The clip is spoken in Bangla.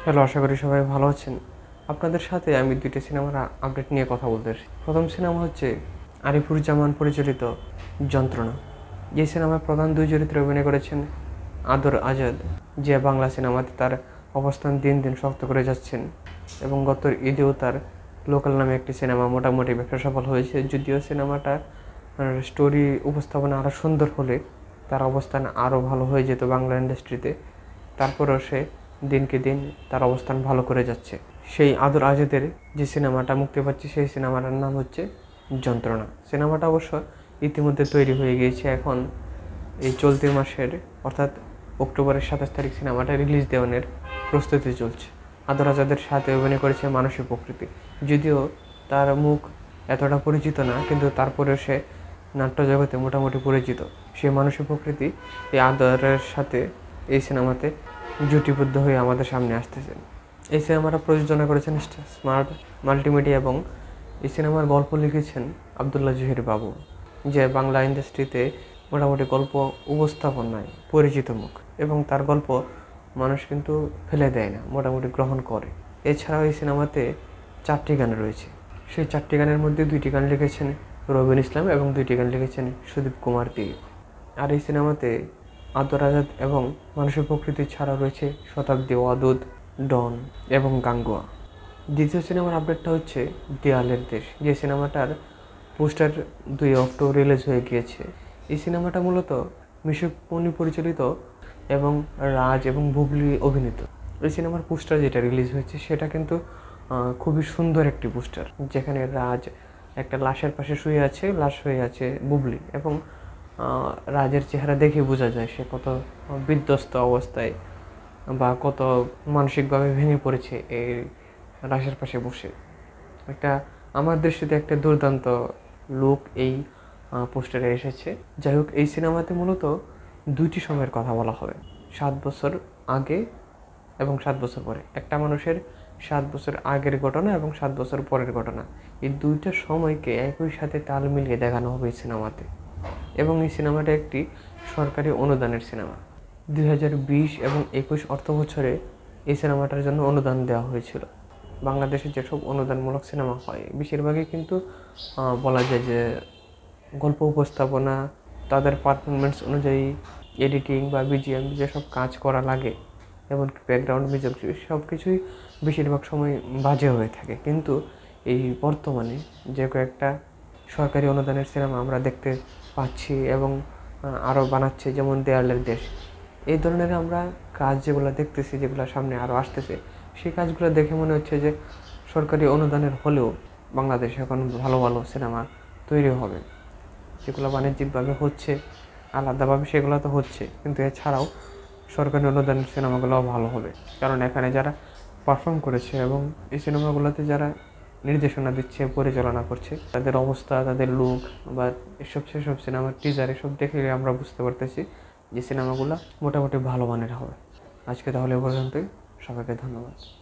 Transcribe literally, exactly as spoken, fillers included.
হ্যালো, আশা করি সবাই ভালো আছেন। আপনাদের সাথে আমি দুইটা সিনেমার আপডেট নিয়ে কথা বলতে এসেছি। প্রথম সিনেমা হচ্ছে আরিফুজ্জামান পরিচালিত যন্ত্রণা। যে সিনেমায় প্রধান দুই চরিত্রে অভিনয় করেছেন আদর আজাদ, যে বাংলা সিনেমাতে তার অবস্থান দিন দিন শক্ত করে যাচ্ছেন এবং গত ঈদেও তার লোকাল নামে একটি সিনেমা মোটামুটি ব্যবসা সফল হয়েছে। যদিও সিনেমাটা স্টোরি উপস্থাপনা আরও সুন্দর হলে তার অবস্থান আরও ভালো হয়ে যেত বাংলা ইন্ডাস্ট্রিতে, তারপরেও সে দিনকে দিন তার অবস্থান ভালো করে যাচ্ছে। সেই আদর আজাদের যে সিনেমাটা মুক্তি পাচ্ছে সেই সিনেমাটার নাম হচ্ছে যন্ত্রণা। সিনেমাটা অবশ্য ইতিমধ্যে তৈরি হয়ে গিয়েছে। এখন এই চলতি মাসের অর্থাৎ অক্টোবরের সাতাশ তারিখ সিনেমাটা রিলিজ দেওয়ানোর প্রস্তুতি চলছে। আদর আজাদের সাথে অভিনয় করেছে মানসী প্রকৃতি। যদিও তার মুখ এতটা পরিচিত না, কিন্তু তারপরেও সে নাট্য জগতে মোটামুটি পরিচিত। সে মানসী প্রকৃতি এই আদরের সাথে এই সিনেমাতে জুটিবদ্ধ হয়ে আমাদের সামনে আসতেছেন। এই সিনেমাটা প্রযোজনা করেছেন স্মার্ট মাল্টিমিডিয়া এবং এই সিনেমার গল্প লিখেছেন আবদুল্লাহ জহির বাবু, যে বাংলা ইন্ডাস্ট্রিতে মোটামুটি গল্প উপস্থাপনায় পরিচিত মুখ এবং তার গল্প মানুষ কিন্তু ফেলে দেয় না, মোটামুটি গ্রহণ করে। এছাড়াও এই সিনেমাতে চারটি গান রয়েছে। সেই চারটি গানের মধ্যে দুইটি গান লিখেছেন রবিন ইসলাম এবং দুইটি গান লিখেছেন সুদীপ কুমার দেব। আর এই সিনেমাতে আদর আজাদ এবং মানসী প্রকৃতি ছাড়া রয়েছে শতাব্দী, ওয়াদুদ, ডন এবং গাঙ্গুয়া। দ্বিতীয় সিনেমার আপডেটটা হচ্ছে দেয়ালের দেশ, যে সিনেমাটার পোস্টার দুই অক্টোবর রিলিজ হয়ে গিয়েছে। এই সিনেমাটা মূলত মিশুক মনি পরিচালিত এবং রাজ এবং বুবলি অভিনীত। এই সিনেমার পোস্টার যেটা রিলিজ হয়েছে সেটা কিন্তু খুবই সুন্দর একটি পোস্টার, যেখানে রাজ একটা লাশের পাশে শুয়ে আছে, লাশ হয়ে আছে বুবলি, এবং রাজের চেহারা দেখে বোঝা যায় সে কত বিধ্বস্ত অবস্থায় বা কত মানসিকভাবে ভেঙে পড়েছে এই লাশের পাশে বসে। একটা আমার দৃষ্টিতে একটা দুর্দান্ত লুক এই পোস্টারে এসেছে। যাই হোক, এই সিনেমাতে মূলত দুইটি সময়ের কথা বলা হবে, সাত বছর আগে এবং সাত বছর পরে। একটা মানুষের সাত বছর আগের ঘটনা এবং সাত বছর পরের ঘটনা, এই দুইটা সময়কে একই সাথে তাল মিলিয়ে দেখানো হবে এই সিনেমাতে। এবং এই সিনেমাটা একটি সরকারি অনুদানের সিনেমা। দুই হাজার বিশ এবং একুশ অর্থ বছরে এই সিনেমাটার জন্য অনুদান দেওয়া হয়েছিল। বাংলাদেশে যেসব অনুদানমূলক সিনেমা হয় বেশিরভাগই কিন্তু বলা যায় যে গল্প উপস্থাপনা, তাদের পারফরমেন্স অনুযায়ী এডিটিং বা বিজিএম যেসব কাজ করা লাগে এবং ব্যাকগ্রাউন্ড মিউজিক, সব কিছুই বেশিরভাগ সময় বাজে হয়ে থাকে। কিন্তু এই বর্তমানে যে কয়েকটা সরকারি অনুদানের সিনেমা আমরা দেখতে পাচ্ছি এবং আরও বানাচ্ছে, যেমন দেয়ালের দেশ, এই ধরনের আমরা কাজ যেগুলো দেখতেছি, যেগুলো সামনে আরও আসতেছে, সেই কাজগুলো দেখে মনে হচ্ছে যে সরকারি অনুদানের হলেও বাংলাদেশে এখন ভালো ভালো সিনেমা তৈরি হবে। যেগুলো বাণিজ্যিকভাবে হচ্ছে আলাদাভাবে সেগুলো তো হচ্ছে, কিন্তু এছাড়াও সরকারি অনুদানের সিনেমাগুলোও ভালো হবে, কারণ এখানে যারা পারফর্ম করেছে এবং এই সিনেমাগুলোতে যারা নির্দেশনা দিচ্ছে, পরিচালনা করছে, তাদের অবস্থা, তাদের লুক বা এসব সেসব সিনেমার টিজার এসব দেখে আমরা বুঝতে পারতেছি যে সিনেমাগুলো মোটামুটি ভালো মানের হবে। আজকে তাহলে এ পর্যন্তই, সবাইকে ধন্যবাদ।